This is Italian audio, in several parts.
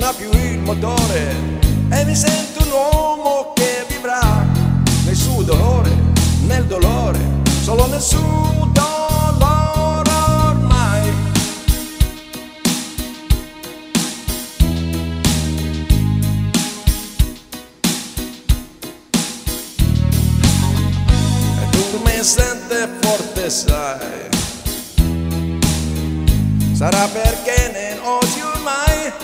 non ha più il motore e mi sento un uomo che vivrà nel suo dolore, nel dolore, solo nel suo dolore ormai. E tu mi senti forte, sai, sarà perché non osi ormai.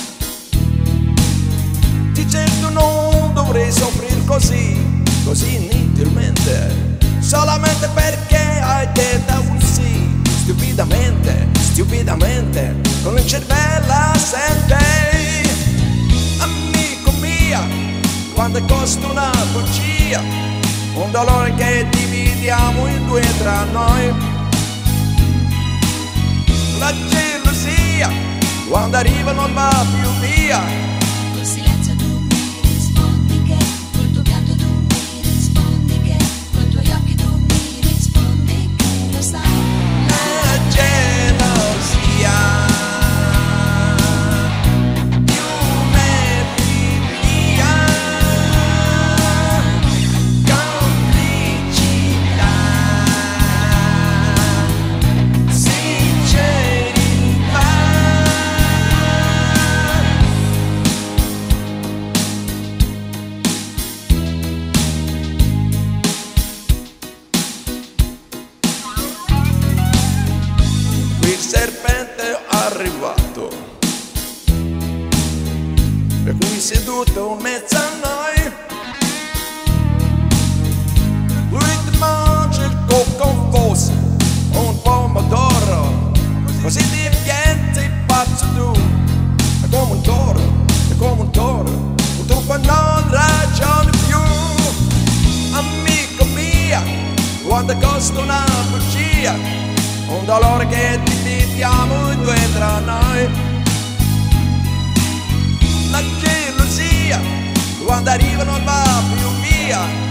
Ti certo non dovrei soffrire così, così inutilmente, solamente perché hai detto un sì, stupidamente, stupidamente, con il cervello assente. Amico mia, quanto costa una bugia, un dolore che dividiamo in due tra noi. La gelosia, quando arriva non va più via. Col silenzio tu mi rispondi che, col tuo pianto tu mi rispondi che, coi tuoi occhi tu mi rispondi che lo sai. La gelosia più metti via, complicità, sincerità. Il serpente è arrivato, per cui seduto in mezzo a noi, lui ti mangia il cocco fosse un pomodoro, così diventi pazzo tu, è come un toro, è come un toro, un trucco non ragioni più. Amico mia, quanto costa una bugia, un dolore che dividiamo in due tra noi. La gelosia, quando arriva non va più via.